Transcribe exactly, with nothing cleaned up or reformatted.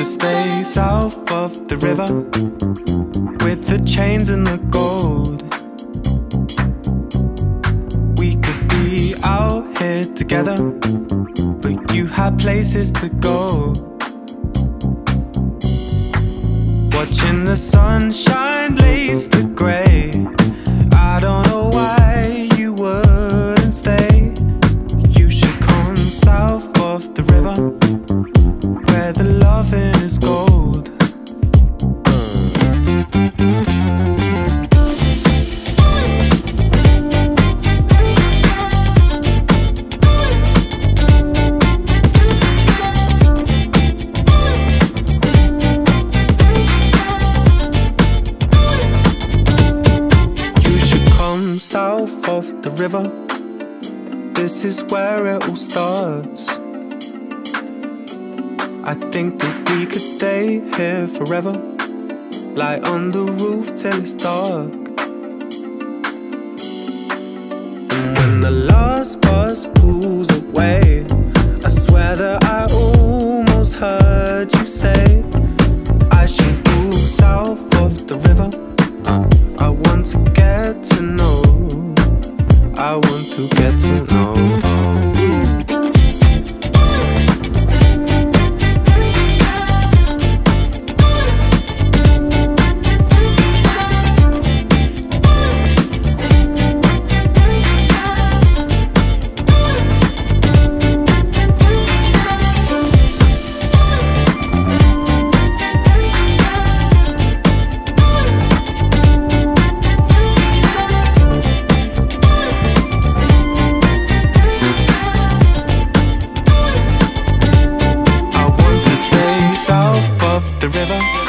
to stay south of the river with the chains and the gold. We could be out here together, but you had places to go. Watching the sunshine lace the grey. I don't know why you wouldn't stay. You should come south of the river where the loving is gold. South of the river, this is where it all starts. I think that we could stay here forever, lie on the roof till it's dark. And when the last bus pulls away, I swear that I almost heard you say I should move south of the river. uh, I want to get to know, I want to get to know. The river